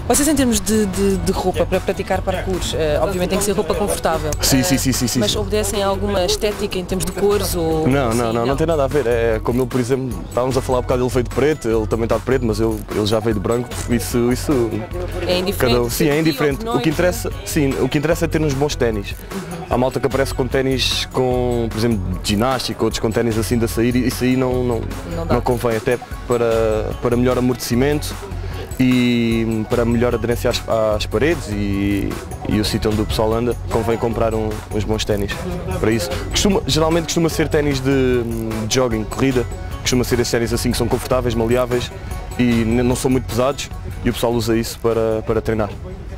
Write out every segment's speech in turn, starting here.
Vocês em termos de roupa para praticar parkour, obviamente tem que ser roupa confortável. Sim. Mas obedecem a alguma estética em termos de cores ou... Não tem nada a ver. É como ele, por exemplo, estávamos a falar um bocado, ele veio de preto, ele também está de preto, mas ele já veio de branco, isso... É indiferente? Sim, é indiferente. O que interessa é ter uns bons ténis. Há malta que aparece com ténis com, por exemplo, de ginástica, outros com ténis assim de sair, e isso aí não convém, até para melhor amortecimento e para melhor aderência às paredes e o sítio onde o pessoal anda, convém comprar uns bons ténis para isso. Geralmente costuma ser ténis de jogging, corrida, costuma ser esses ténis assim que são confortáveis, maleáveis e não são muito pesados, e o pessoal usa isso para treinar.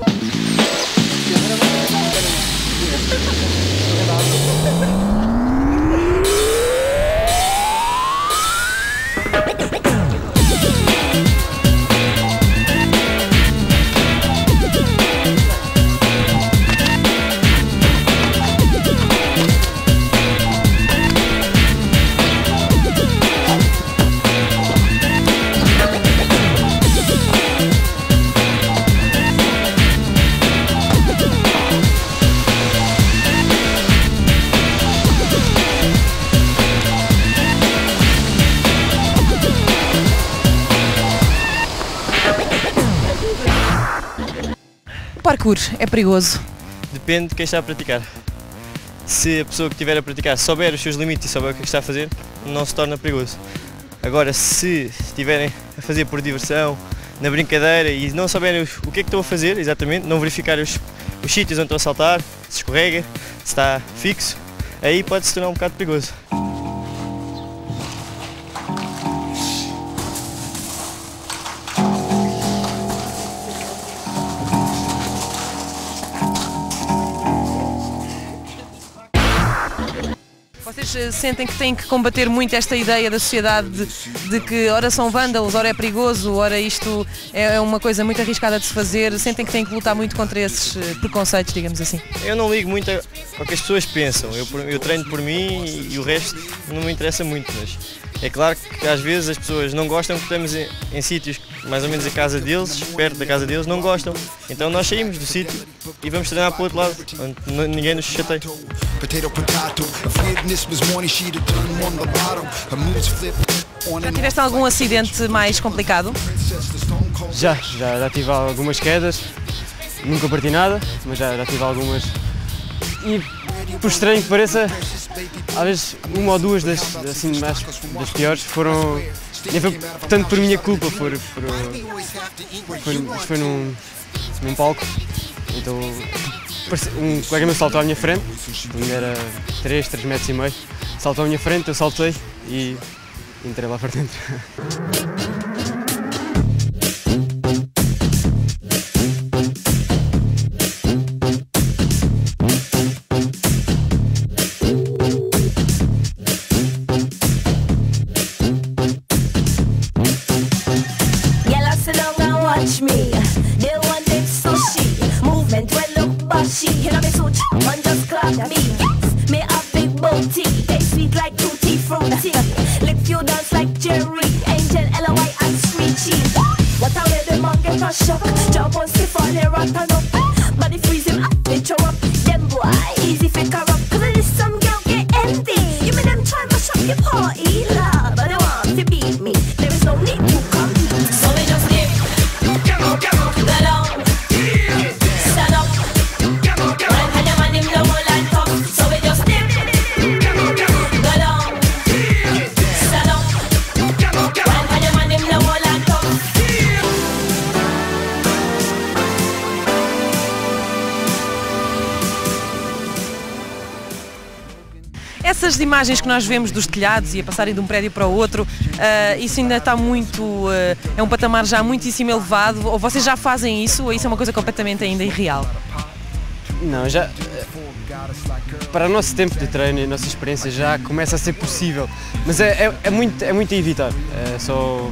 O parkour é perigoso? Depende de quem está a praticar. Se a pessoa que estiver a praticar souber os seus limites e souber o que está a fazer, não se torna perigoso. Agora, se estiverem a fazer por diversão, na brincadeira e não souberem o que é que estão a fazer, exatamente, não verificarem os sítios onde estão a saltar, se escorrega, se está fixo, aí pode se tornar um bocado perigoso. Vocês sentem que têm que combater muito esta ideia da sociedade de que ora são vândalos, ora é perigoso, ora isto é uma coisa muito arriscada de se fazer? Sentem que têm que lutar muito contra esses preconceitos, digamos assim? Eu não ligo muito ao que as pessoas pensam, eu treino por mim e o resto não me interessa muito, mas é claro que às vezes as pessoas não gostam porque estamos em sítios mais ou menos a casa deles, perto da casa deles, não gostam. Então nós saímos do sítio e vamos treinar para o outro lado, onde ninguém nos chateia. Já tiveste algum acidente mais complicado? Já tive algumas quedas, nunca parti nada, mas já tive algumas. E por estranho que pareça, às vezes uma ou duas das piores foram, nem foi tanto por minha culpa, foi num palco, então um colega meu saltou à minha frente, ainda era 3,5 metros, saltou à minha frente, eu saltei e entrei lá para dentro. Shock, jump on stiff on the rock and up. Body freeze him up, they throw up. Them boy, easy fi corrupt. Cause I list some girl get empty. You make them try mash up your party, love. But they want to beat me. There is no need to compete. So we just dip, go down, stand up. Right hand your man him no more like top. So we just dip, go down, stand up. Right hand your man him no more like top. Essas imagens que nós vemos dos telhados e a passarem de um prédio para o outro, isso ainda está muito, é um patamar já muitíssimo elevado, ou vocês já fazem isso, ou isso é uma coisa completamente ainda irreal? Não, já, para o nosso tempo de treino e a nossa experiência já começa a ser possível, mas é muito a evitar, é só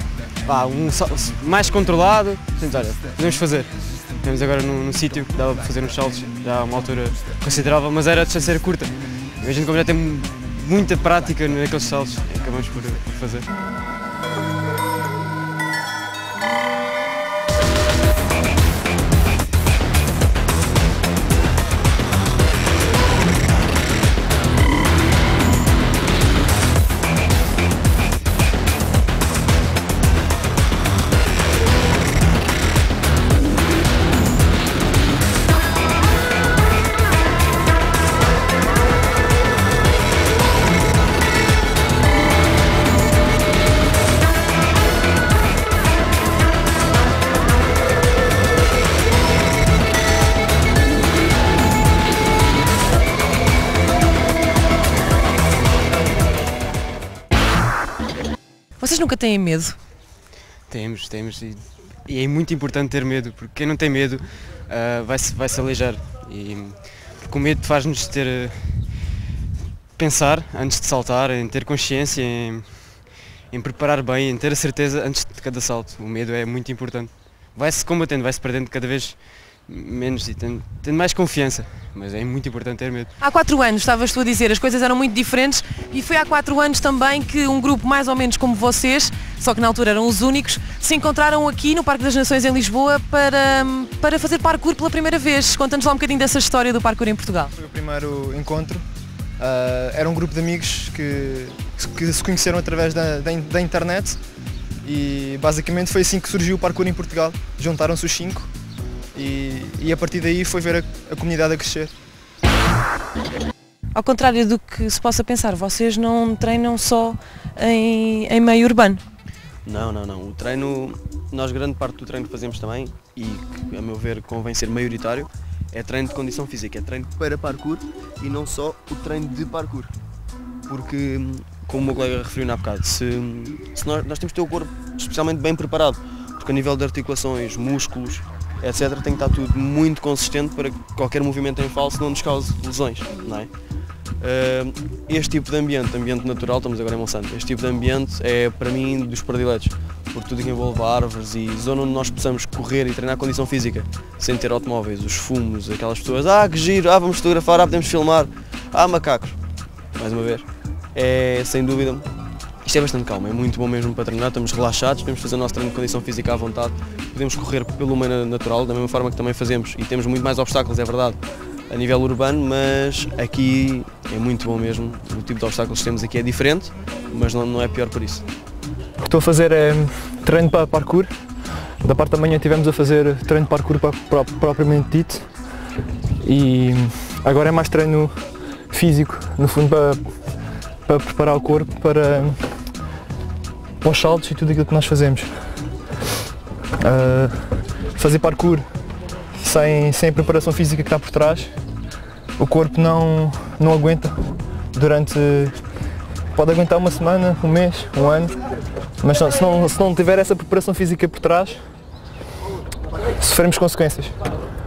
mais controlado, olha, podemos fazer. Estamos agora num sítio que dava para fazer uns saltos, já a uma altura considerável, mas a distância era curta. A gente, como já tem muita prática naqueles saltos, acabamos por fazer. nunca têm medo? Temos e é muito importante ter medo, porque quem não tem medo vai-se aleijar. Porque o medo faz-nos pensar antes de saltar, em ter consciência, em preparar bem, em ter a certeza antes de cada salto. O medo é muito importante. Vai-se combatendo, vai-se perdendo cada vez menos e tendo mais confiança, mas é muito importante ter medo. Há 4 anos, estavas tu a dizer, as coisas eram muito diferentes e foi há 4 anos também que um grupo mais ou menos como vocês, só que na altura eram os únicos, se encontraram aqui no Parque das Nações em Lisboa para fazer parkour pela primeira vez. Conta-nos lá um bocadinho dessa história do parkour em Portugal. Foi o primeiro encontro, era um grupo de amigos que se conheceram através da internet e basicamente foi assim que surgiu o parkour em Portugal. Juntaram-se os 5 e a partir daí foi ver a comunidade a crescer. Ao contrário do que se possa pensar, vocês não treinam só em meio urbano? Não. O treino, nós grande parte do treino que fazemos também, e que a meu ver convém ser maioritário, é treino de condição física, é treino para parkour e não só o treino de parkour. Porque, como o meu colega referiu há bocado, se nós temos que ter o corpo especialmente bem preparado, porque a nível de articulações, músculos, etc, tem que estar tudo muito consistente para que qualquer movimento em falso não nos cause lesões, não é? Este tipo de ambiente natural, estamos agora em Monsanto, este tipo de ambiente é para mim dos prediletos, porque tudo que envolve árvores e zona onde nós possamos correr e treinar a condição física, sem ter automóveis, os fumos, aquelas pessoas, que giro, vamos fotografar, podemos filmar, macacos, mais uma vez, é sem dúvida, isto é bastante calmo, é muito bom mesmo para treinar, estamos relaxados, podemos fazer o nosso treino de condição física à vontade, podemos correr pelo meio natural, da mesma forma que também fazemos, e temos muito mais obstáculos, é verdade, a nível urbano, mas aqui é muito bom mesmo, o tipo de obstáculos que temos aqui é diferente, mas não é pior por isso. O que estou a fazer é treino para parkour, da parte da manhã estivemos a fazer treino de parkour propriamente dito, e agora é mais treino físico, no fundo para preparar o corpo para os saltos e tudo aquilo que nós fazemos. Fazer parkour sem a preparação física que está por trás, o corpo não aguenta pode aguentar uma semana, um mês, um ano, mas se não tiver essa preparação física por trás, sofremos consequências.